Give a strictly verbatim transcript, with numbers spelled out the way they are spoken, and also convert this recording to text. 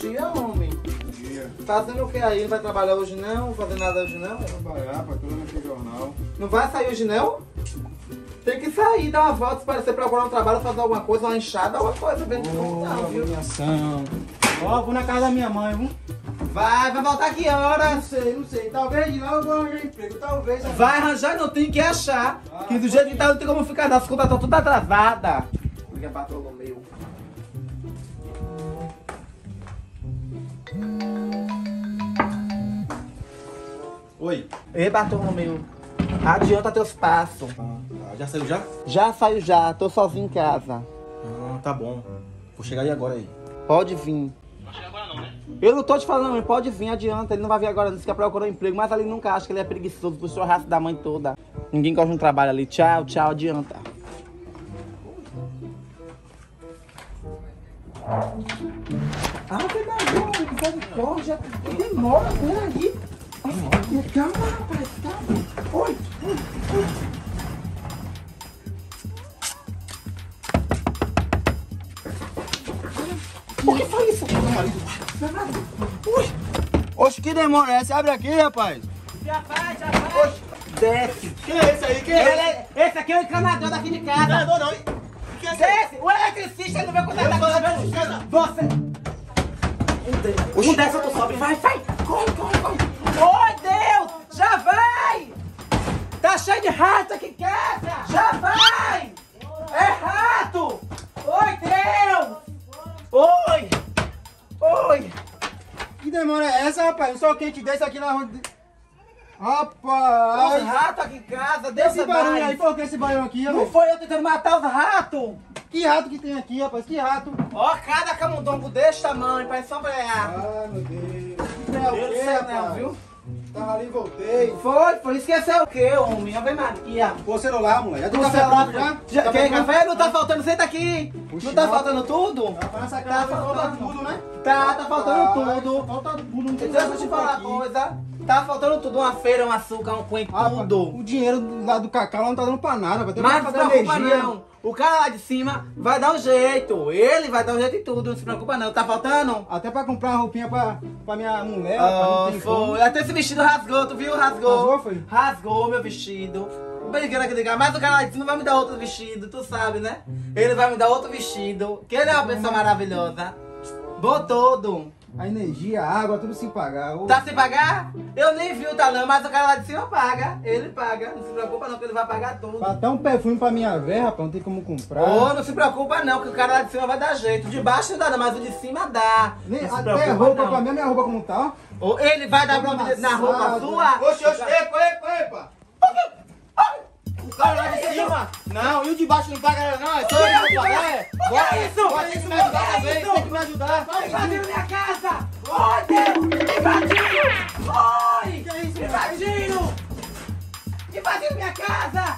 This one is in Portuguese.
dia, homem. Bom dia. Fazendo o que aí? Não vai trabalhar hoje não? Não fazer nada hoje não? Trabalhar, patrulha aqui jornal. Não vai sair hoje não? Tem que sair, dar uma volta, se parecer procurar um trabalho, fazer alguma coisa, uma enxada, alguma coisa, bem de Ô, não, viu? ação. Ó, vou na casa da minha mãe, viu? Vai, vai voltar que horas? Não sei, não sei. Talvez de lá eu vou arranjar emprego. Talvez. Vai arranjar, não tem que achar. Que do jeito que tá, não tem como ficar, as contas estão tudo atrasadas. Liga Bartolomeu. Oi. Ei, Bartolomeu. Adianta teus passos. Ah, já saiu já? Já saiu já, tô sozinho em casa. Ah, tá bom. Vou chegar aí agora aí. Pode vir. Não chega agora não, né? Eu não tô te falando, ele pode vir, adianta. Ele não vai vir agora, disse que procurou emprego, mas ali nunca acha que ele é preguiçoso, puxou o rastro da mãe toda. Ninguém gosta de um trabalho ali. Tchau, tchau, adianta. Ah, que bagulho, que misericórdia. Que demora, peraí. Ah, calma, rapaz, calma. Oi, oi, oi. O que foi isso? Ui. Oxe, que demora é essa? Abre aqui, rapaz. Já vai, já vai. Oxe, desce. Quem é esse aí? Quem Ele é esse? é- esse aqui é o encanador daqui de casa. Não, não. Quem é esse aí? Desce. O eletricista, ele não vai contar Eu da sou casa. eletricista. Você. Um desce. Um desce, outro sobe. Vai, vai. Corre, corre, corre. Oi, Deus. Já vai. Tá cheio de rato aqui em casa. Já vai. É rato. Oi, Deus. Oi. Oi. Que demora é essa, rapaz? Um sol quente desse aqui na rua. Os Rapaz! ratos aqui em casa, Deus Esse é barulho mais. aí, por que esse barulho aqui, Não rapaz? foi eu tentando matar os ratos. Que rato que tem aqui, rapaz? Que rato? Ó, cada camundongo desse tamanho, parece só brear. Ah, meu Deus. Não é o Eu não quê, sei rapaz? não, viu? Tava ali e voltei. Foi, foi. Esqueceu o quê, homem? Ave Maria. Pô, celular, moleque. Já tem O café celular, pronto já? já, Café quer pronto? café? Não tá faltando, senta aqui. Puxa, Não tá não. faltando tudo? Rapaz, nessa Tá casa falta faltando tudo, né? Tá, tá faltando Rapaz, tudo. Falta tudo, não tem Deixa nada eu te falar aqui. uma coisa. Tá faltando tudo, uma feira, um açúcar, um coentro, Rapaz, tudo. o dinheiro lá do Cacau não tá dando pra nada, vai ter Mas que não se fazer preocupa energia. não. O cara lá de cima vai dar um jeito. Ele vai dar um jeito em tudo, não se preocupa não. Tá faltando? Até pra comprar uma roupinha pra, pra minha mulher, rapaz, Ah, não tem como. foi. Até esse vestido rasgou, tu viu? Rasgou. Rasgou, foi? Rasgou meu vestido. Brincando aqui, ligar. Mas o cara lá de cima vai me dar outro vestido, tu sabe, né? Ele vai me dar outro vestido. Que ele é uma pessoa maravilhosa. Bom todo. A energia, a água, tudo sem pagar. Ô, Tá sem pagar? Eu nem vi o talão, mas o cara lá de cima paga. Ele paga. Não se preocupa não, que ele vai pagar tudo. Pra dar um perfume pra minha véia, rapaz, não tem como comprar. Ô, não se preocupa não, que o cara lá de cima vai dar jeito. De baixo não dá, não, mas o de cima dá. Nem, Não se até preocupa, roupa não. pra mim, minha roupa como tá, ó. Ô, ele vai dar Toda uma na roupa amassada. sua? Oxe, oxe, epa, epa, epa. O cara lá de cima. Não, e o de baixo não paga não, é só eu que vou pagar, é. Bora, isso? bora, tem que me ajudar Que também, isso? tem que me ajudar. Invadiram minha casa! Oi, Deus! Invadiram! Oi! Que isso, Invadiram! Invadiram minha casa!